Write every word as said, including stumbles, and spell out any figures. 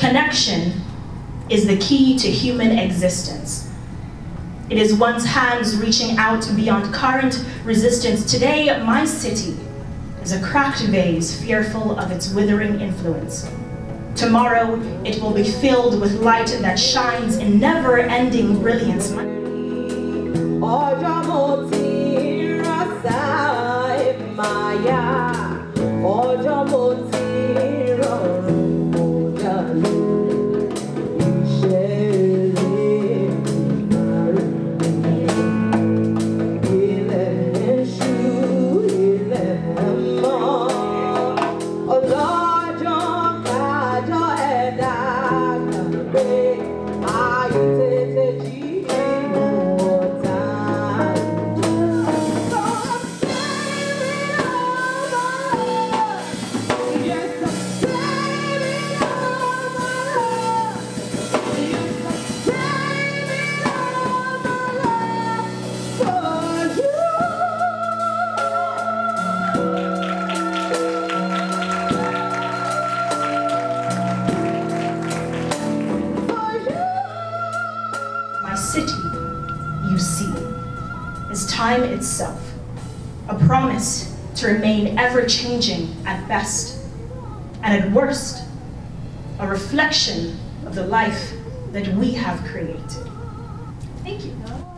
Connection is the key to human existence. It is one's hands reaching out beyond current resistance. Today, my city is a cracked vase fearful of its withering influence. Tomorrow, it will be filled with light that shines in never-ending brilliance. My city, you see, is time itself, a promise to remain ever-changing at best, and at worst, a reflection of the life that we have created. Thank you.